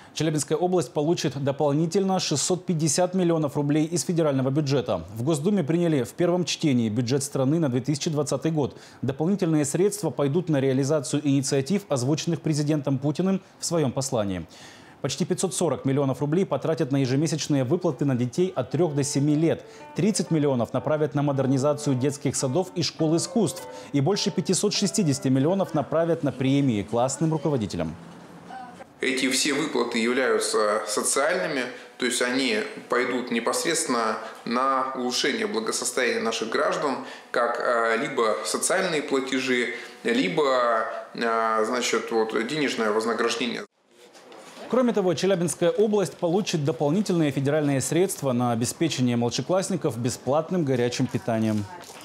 Челябинская область получит дополнительно 650 миллионов рублей из федерального бюджета. В Госдуме приняли в первом чтении бюджет страны на 2020 год. Дополнительные средства пойдут на реализацию инициатив, озвученных президентом Путиным в своем послании. Почти 540 миллионов рублей потратят на ежемесячные выплаты на детей от 3 до 7 лет. 30 миллионов направят на модернизацию детских садов и школ искусств. И больше 560 миллионов направят на премии классным руководителям. Эти все выплаты являются социальными, то есть они пойдут непосредственно на улучшение благосостояния наших граждан, как либо социальные платежи, либо денежное вознаграждение. Кроме того, Челябинская область получит дополнительные федеральные средства на обеспечение младшеклассников бесплатным горячим питанием.